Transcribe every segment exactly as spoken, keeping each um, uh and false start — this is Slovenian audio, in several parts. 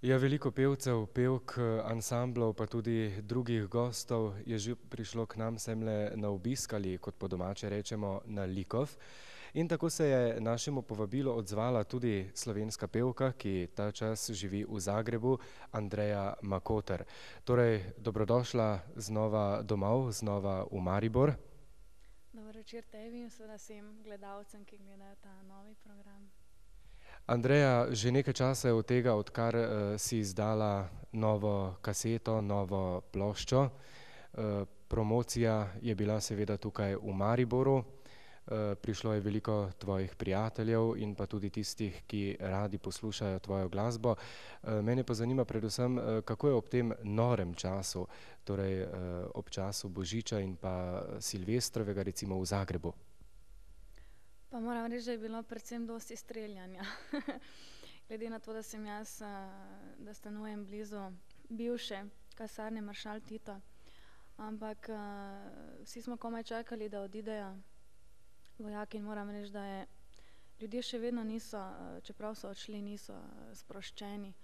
Ja, veliko pevcev, pevk, ansamblov, pa tudi drugih gostov je že prišlo k nam semle na obisk ali, kot po domače rečemo, na Likov. In tako se je našemu povabilu odzvala tudi slovenska pevka, ki ta čas živi v Zagrebu, Andreja Makoter. Torej, dobrodošla znova domov, znova v Maribor. Dober večer tebi in seveda vsem gledalcem, ki gledajo ta novi program. Andreja, že nekaj časa je od tega, odkar uh, si izdala novo kaseto, novo ploščo. Uh, promocija je bila seveda tukaj v Mariboru. Uh, prišlo je veliko tvojih prijateljev in pa tudi tistih, ki radi poslušajo tvojo glasbo. Uh, mene pa zanima predvsem, uh, kako je ob tem norem času, torej uh, ob času Božiča in pa Silvestrovega recimo v Zagrebu. Pa moram reči, da je bilo predvsem dosti streljanja. Glede na to, da sem jaz, da stanujem blizu bivše kasarne Maršal Tito. Ampak vsi smo komaj čakali, da odidejo vojaki in moram reči, da je ljudje še vedno niso, čeprav so odšli, niso sproščeni.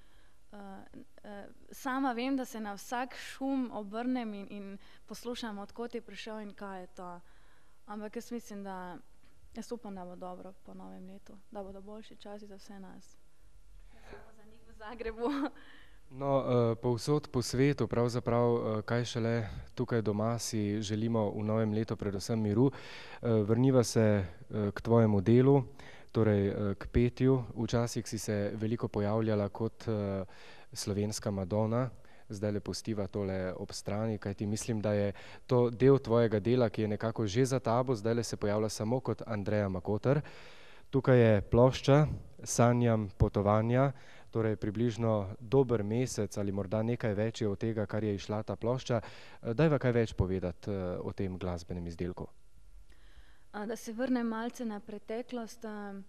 Sama vem, da se na vsak šum obrnem in, in poslušam, od kod je prišel in kaj je to. Ampak jaz mislim, da Jaz upam, da bo dobro po novem letu, da bodo boljši časi za vse nas. Ne samo za njih v Zagrebu. No, povsod po svetu, pravzaprav, kaj šele tukaj doma si želimo v novem letu predvsem miru. Vrniva se k tvojemu delu, torej k petju. Včasih si se veliko pojavljala kot slovenska Madona. Zdajle pustiva tole ob strani, kajti mislim, da je to del tvojega dela, ki je nekako že za tabo, zdajle se pojavlja samo kot Andreja Makoter. Tukaj je plošča Sanjam potovanja, torej približno dober mesec ali morda nekaj več je od tega, kar je izšla ta plošča. Dajva kaj več povedati o tem glasbenem izdelku. Da se vrnem malce na preteklost.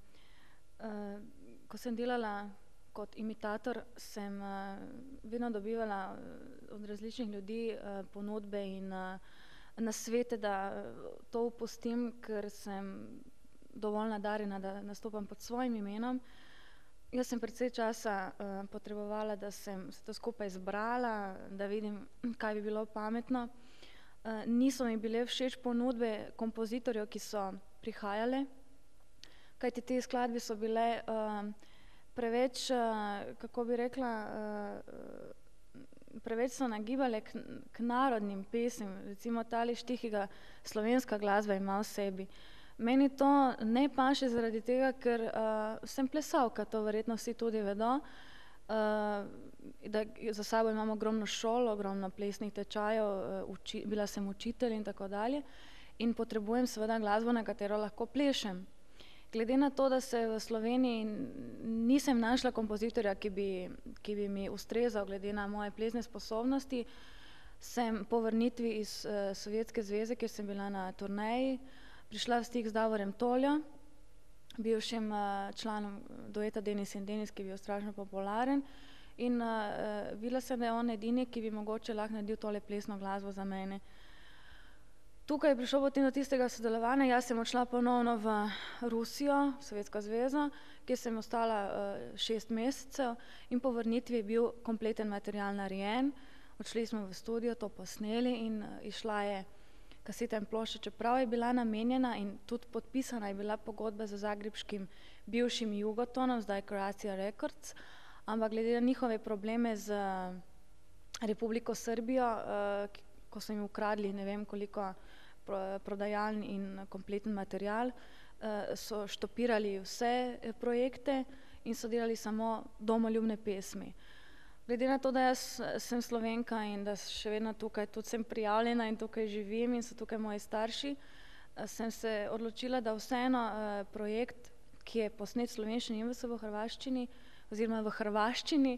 Ko sem delala kot imitator, sem vedno dobivala od različnih ljudi ponudbe in nasvete, da to opustim, ker sem dovolj nadarjena, da nastopam pod svojim imenom. Jaz sem precej časa potrebovala, da sem se to skupaj zbrala, da vidim, kaj bi bilo pametno. Niso mi bile všeč ponudbe kompozitorjev, ki so prihajale, kajti te skladbe so bile preveč, kako bi rekla, preveč so nagibale k, k narodnim pesmim, recimo tale štih, ki ga slovenska glasba ima v sebi. Meni to ne paše zaradi tega, ker uh, sem plesalka, to verjetno vsi tudi vedo, uh, da za sabo imam ogromno šolo, ogromno plesnih tečajev, uh, uči, bila sem učitelj in tako dalje in potrebujem seveda glasbo, na katero lahko plešem. Glede na to, da se v Sloveniji nisem našla kompozitorja, ki bi, ki bi mi ustrezal glede na moje plesne sposobnosti, sem po vrnitvi iz uh, Sovjetske zveze, kjer sem bila na turneji, prišla v stik z Davorjem Toljo, bivšim uh, članom dueta Denis in Denis, ki je bil strašno popularen. In uh, videla sem, da je on edini, ki bi mogoče lahko naredil tole plesno glasbo za mene. Tukaj je prišlo potem do tistega sodelovanja, jaz sem odšla ponovno v Rusijo, Sovjetsko zvezo, kjer sem ostala uh, šest mesecev in po vrnitvi je bil kompleten material narejen. Odšli smo v studio, to posneli in uh, išla je kaseta in plošča, čeprav je bila namenjena in tudi podpisana je bila pogodba z zagrebškim bivšim Jugotonom, zdaj Croatia Records, ampak glede na njihove probleme z Republiko Srbijo, uh, ko so jim ukradli ne vem koliko prodajaln in kompleten material, so štopirali vse projekte in so delali samo domoljubne pesmi. Glede na to, da jaz sem Slovenka in da še vedno tukaj tudi sem prijavljena in tukaj živim in so tukaj moji starši, sem se odločila, da vseeno projekt, ki je posnet v slovenščini in v hrvaščini oziroma v hrvaščini,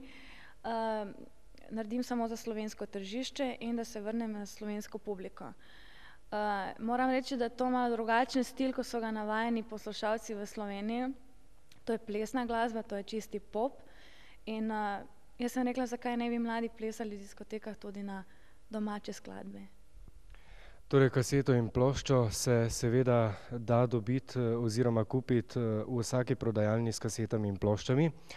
naredim samo za slovensko tržišče in da se vrnem na slovensko publiko. Uh, moram reči, da je to malo drugačen stil, ko so ga navajeni poslušalci v Sloveniji. To je plesna glasba, to je čisti pop. In uh, jaz sem rekla, zakaj ne bi mladi plesali v diskotekah tudi na domače skladbe. Torej, kaseto in ploščo se seveda da dobiti oziroma kupiti v vsaki prodajalni s kasetami in ploščami.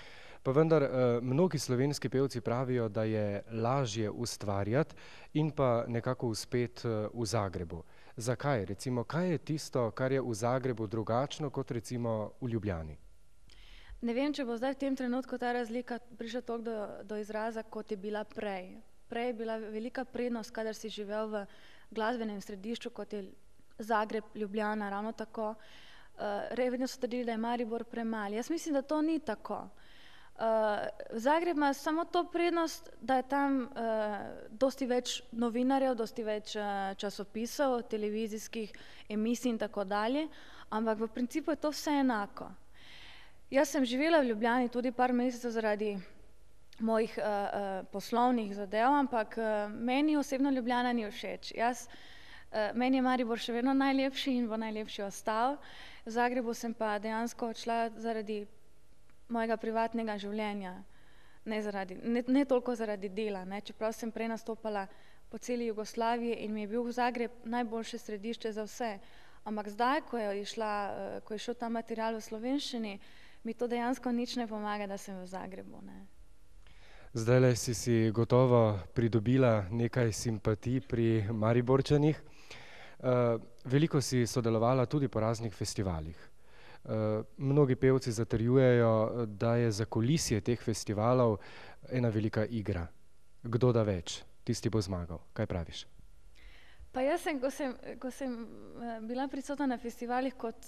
Pa vendar mnogi slovenski pevci pravijo, da je lažje ustvarjati in pa nekako uspeti v Zagrebu. Zakaj? Recimo, kaj je tisto, kar je v Zagrebu drugačno kot recimo v Ljubljani? Ne vem, če bo zdaj v tem trenutku ta razlika prišla toliko do, do izraza, kot je bila prej. Prej je bila velika prednost, kadar si živel v glasbenem središču, kot je Zagreb, Ljubljana, ravno tako. Uh, vedno so trdili, da je Maribor premal. Jaz mislim, da to ni tako. Uh, Zagreb ima samo to prednost, da je tam uh, dosti več novinarjev, dosti več uh, časopisov, televizijskih emisij in tako dalje, ampak v principu je to vse enako. Jaz sem živela v Ljubljani tudi par mesecev zaradi mojih uh, uh, poslovnih zadev, ampak uh, meni osebno Ljubljana ni všeč. Jaz, uh, meni je Maribor še vedno najlepši in bo najlepši ostal. V Zagrebu sem pa dejansko odšla zaradi mojega privatnega življenja, ne, zaradi, ne, ne toliko zaradi dela, ne. Čeprav sem prej nastopala po celi Jugoslaviji in mi je bil Zagreb najboljše središče za vse. Ampak zdaj, ko je, išla, uh, ko je šel ta material v slovenščini, mi to dejansko nič ne pomaga, da sem v Zagrebu, ne. Zdajle si si gotovo pridobila nekaj simpatij pri Mariborčanih. Uh, veliko si sodelovala tudi po raznih festivalih. Uh, mnogi pevci zatrjujejo, da je zakulisje teh festivalov ena velika igra. Kdo da več, tisti bo zmagal. Kaj praviš? Pa jaz sem, ko sem, ko sem bila prisotna na festivalih kot,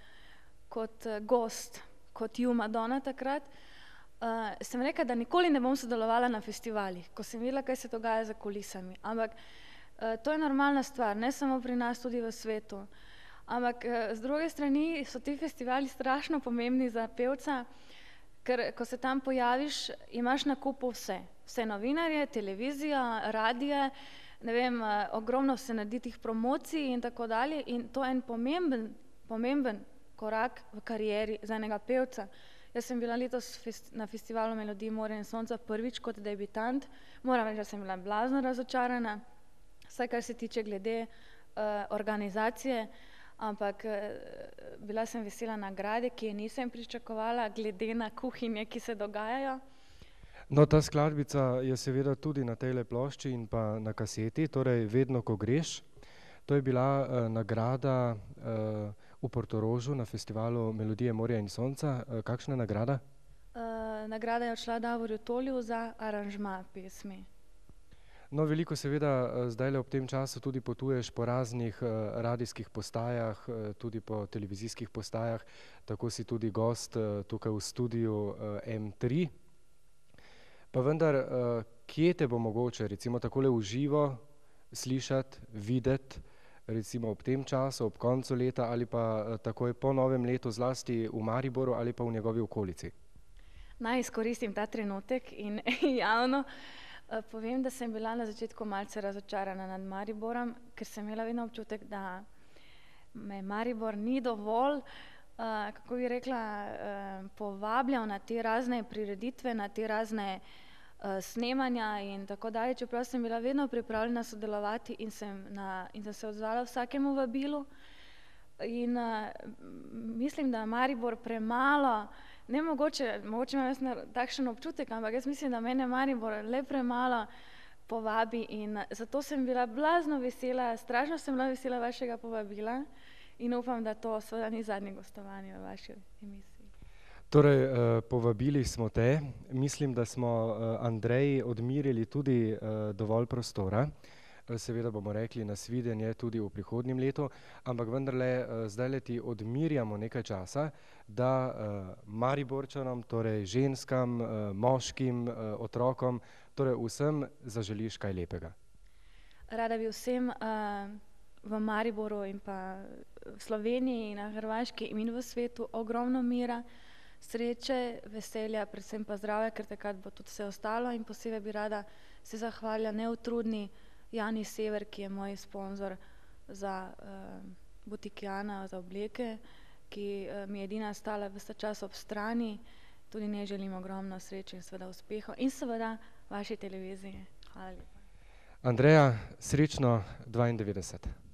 kot gost, kot Ju Madonna takrat, uh, sem rekla, da nikoli ne bom sodelovala na festivalih, ko sem videla, kaj se dogaja za kulisami. Ampak uh, to je normalna stvar, ne samo pri nas, tudi v svetu. Ampak uh, z druge strani so ti festivali strašno pomembni za pevca, ker ko se tam pojaviš, imaš na kupu vse. Vse novinarje, televizija, radije, ne vem, uh, ogromno se naredi tih promocij in tako dalje. In to je en pomemben, pomemben korak v karieri za enega pevca. Jaz sem bila letos fest, na festivalu Melodije Morja in Sonca prvič kot debitant. Moram reči, da sem bila blazno razočarana, vsaj kar se tiče glede uh, organizacije, ampak uh, bila sem vesela nagrade, ki je nisem pričakovala, glede na kuhinje, ki se dogajajo. No, ta skladbica je seveda tudi na tejle plošči in pa na kaseti, torej Vedno, ko greš. To je bila uh, nagrada uh, v Portorožu na festivalu Melodije Morja in Sonca. Uh, kakšna nagrada? Uh, nagrada je odšla Davorju Tolju za aranžma pesmi. No, veliko seveda zdajle ob tem času tudi potuješ po raznih uh, radijskih postajah, uh, tudi po televizijskih postajah, tako si tudi gost uh, tukaj v studiu uh, M tri. Pa vendar, uh, kje te bo mogoče recimo takole v živo slišati, videti, recimo ob tem času, ob koncu leta ali pa uh, takoj po novem letu, zlasti v Mariboru ali pa v njegovi okolici? Naj izkoristim ta trenutek in javno uh, povem, da sem bila na začetku malce razočarana nad Mariborom, ker sem imela vedno občutek, da me Maribor ni dovolj, uh, kako bi rekla, uh, povabljal na te razne prireditve, na te razne uh, snemanja in tako dalje, čeprav sem bila vedno pripravljena sodelovati in sem, na, in sem se odzvala vsakemu vabilu. In uh, mislim, da Maribor premalo, ne mogoče, mogoče imam jaz takšen občutek, ampak jaz mislim, da mene Maribor le premalo povabi in zato sem bila blazno vesela, strašno sem bila vesela vašega povabila in upam, da to seveda ni zadnje gostovanje v vaši emisiji. Torej, uh, povabili smo te, mislim, da smo uh, Andreji odmirili tudi uh, dovolj prostora. Seveda bomo rekli nasvidenje tudi v prihodnjem letu, ampak vendarle zdajle ti odmirjamo nekaj časa, da uh, Mariborčanom, torej ženskam, uh, moškim, uh, otrokom, torej vsem zaželiš kaj lepega. Rada bi vsem uh, v Mariboru in pa v Sloveniji, na Hrvaški in v svetu ogromno mira, sreče, veselja, predvsem pa zdravja, ker takrat bo tudi vse ostalo in posebej bi rada se zahvalila neutrudni Jani Sever, ki je moj sponzor za uh, butik Jana, za obleke, ki uh, mi je edina stala ves čas ob strani. Tudi njej želim ogromno sreče in seveda uspehov in seveda vaši televiziji. Hvala lepa. Andreja, srečno dvaindevetdeset.